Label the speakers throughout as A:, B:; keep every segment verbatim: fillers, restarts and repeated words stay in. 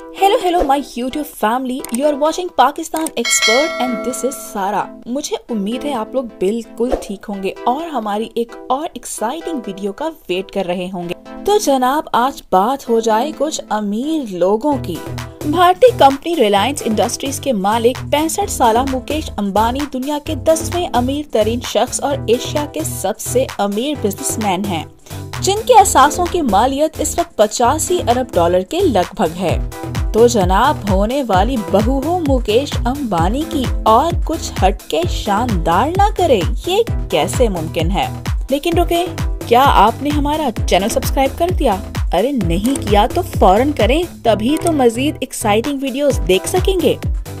A: Hello hello my YouTube family, you are watching Pakistan expert and this is Sara. मुझे उम्मीद है आप लोग बिल्कुल ठीक होंगे और हमारी एक और एक्साइटिंग वीडियो का वेट कर रहे होंगे। तो जनाब, आज बात हो जाए कुछ अमीर लोगों की। भारतीय कंपनी रिलायंस इंडस्ट्रीज के मालिक पैंसठ साल मुकेश अंबानी दुनिया के दसवें अमीर तरीन शख्स और एशिया के सबसे अमीर बिजनेसमैन हैं, जिनके असासों की मालियत इस वक्त पचासी अरब डॉलर के लगभग है। तो जनाब, होने वाली बहू हो मुकेश अंबानी की और कुछ हटके शानदार ना करे, ये कैसे मुमकिन है? लेकिन रुके, क्या आपने हमारा चैनल सब्सक्राइब कर दिया? अरे नहीं किया तो फौरन करें, तभी तो मजीद एक्साइटिंग वीडियोस देख सकेंगे।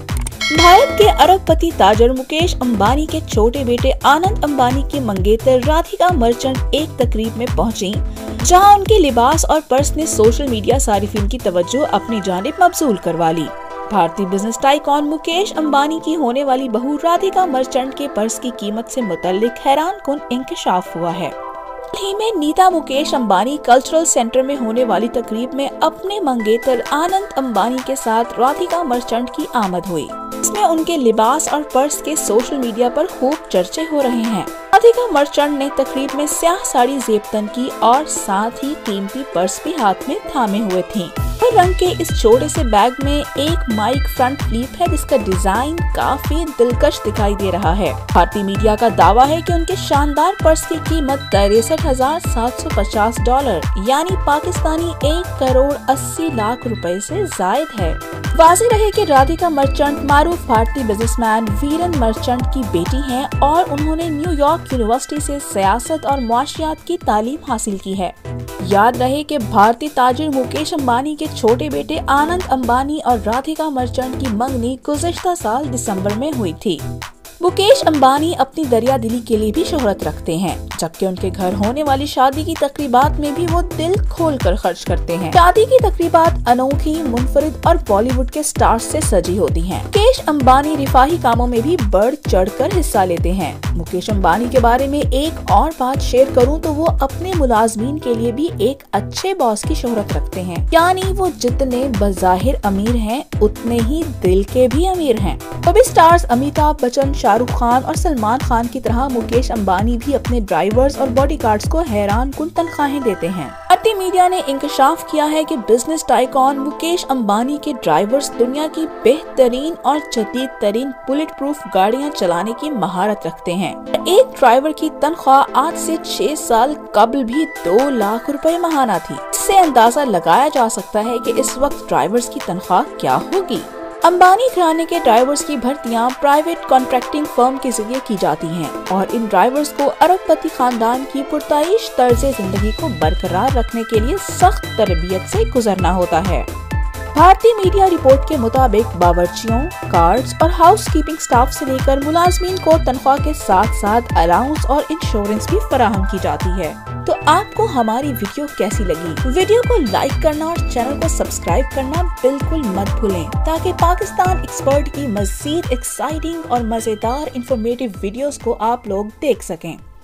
A: भारत के अरबपति ताजर मुकेश अंबानी के छोटे बेटे आनंद अंबानी की मंगेतर राधिका मर्चेंट एक तकरीब में पहुंची, जहां उनके लिबास और पर्स ने सोशल मीडिया सारिफिन की तवज्जो अपनी जानिब मबसूल करवा ली। भारतीय बिजनेस टाइकॉन मुकेश अंबानी की होने वाली बहू राधिका मर्चेंट के पर्स की कीमत से मुतल्लिक हैरान कुन इंकशाफ हुआ है। ही में नीता मुकेश अंबानी कल्चरल सेंटर में होने वाली तकरीब में अपने मंगेतर आनंद अंबानी के साथ राधिका मर्चेंट की आमद हुई। इसमें उनके लिबास और पर्स के सोशल मीडिया पर खूब चर्चे हो रहे हैं। राधिका मर्चेंट ने तकरीब में स्याह साड़ी जेबतन की और साथ ही कीमती पर्स भी हाथ में थामे हुए थी। हर रंग के इस छोटे से बैग में एक माइक फ्रंट फ्लिप है, जिसका डिजाइन काफी दिलकश दिखाई दे रहा है। भारतीय मीडिया का दावा है कि उनके शानदार पर्स की कीमत तिरसठ हजार सात सौ पचास डॉलर यानी पाकिस्तानी एक करोड़ अस्सी लाख रुपए से जायद है। वाज़ेह रहे कि राधिका मर्चेंट मारूफ भारतीय बिजनेसमैन वीरेन मर्चेंट की बेटी हैं और उन्होंने न्यूयॉर्क यूनिवर्सिटी से सियासत और मुआशियात की तालीम हासिल की है। याद रहे कि भारतीय ताजिर मुकेश अंबानी के छोटे बेटे आनंद अंबानी और राधिका मर्चेंट की मंगनी गुज़िश्ता साल दिसंबर में हुई थी। मुकेश अंबानी अपनी दरिया दिली के लिए भी शोहरत रखते हैं, जबकि उनके घर होने वाली शादी की तकरीबात में भी वो दिल खोल कर खर्च करते हैं। शादी की तकरीबात अनोखी, मुनफरिद और बॉलीवुड के स्टार्स से सजी होती हैं। मुकेश अंबानी रिफाही कामों में भी बढ़ चढ़ कर हिस्सा लेते हैं। मुकेश अंबानी के बारे में एक और बात शेयर करूं तो वो अपने मुलाजमीन के लिए भी एक अच्छे बॉस की शोहरत रखते हैं, यानी वो जितने बज़ाहिर अमीर हैं उतने ही दिल के भी अमीर हैं। बॉबी स्टार्स अमिताभ बच्चन, शाहरुख खान और सलमान खान की तरह मुकेश अंबानी भी अपने ड्राइवर्स और बॉडीगार्ड्स को हैरान कुन तनख्वाहें देते हैं। भारतीय मीडिया ने इंकशाफ किया है कि बिजनेस टाइकॉन मुकेश अंबानी के ड्राइवर्स दुनिया की बेहतरीन और जदीद तरीन बुलेट प्रूफ गाड़ियां चलाने की महारत रखते हैं। एक ड्राइवर की तनख्वाह आज से छह साल कबल भी दो लाख रुपए महाना थी। इससे अंदाजा लगाया जा सकता है कि इस वक्त ड्राइवर्स की तनख्वाह क्या होगी। अंबानी घराने के ड्राइवर्स की भर्तियां प्राइवेट कॉन्ट्रैक्टिंग फर्म के जरिए की जाती हैं और इन ड्राइवर्स को अरबपति खानदान की पुरताइश तर्ज जिंदगी को बरकरार रखने के लिए सख्त तरबियत से गुजरना होता है। भारतीय मीडिया रिपोर्ट के मुताबिक बावर्चियों, गार्ड्स और हाउस कीपिंग स्टाफ से लेकर मुलाजमीन को तनख्वाह के साथ साथ अलाउंस और इंश्योरेंस भी फराहम की जाती है। तो आपको हमारी वीडियो कैसी लगी? वीडियो को लाइक करना और चैनल को सब्सक्राइब करना बिल्कुल मत भूलें, ताकि पाकिस्तान एक्सपर्ट की मजीद एक्साइटिंग और मजेदार इंफॉर्मेटिव वीडियोस को आप लोग देख सकें।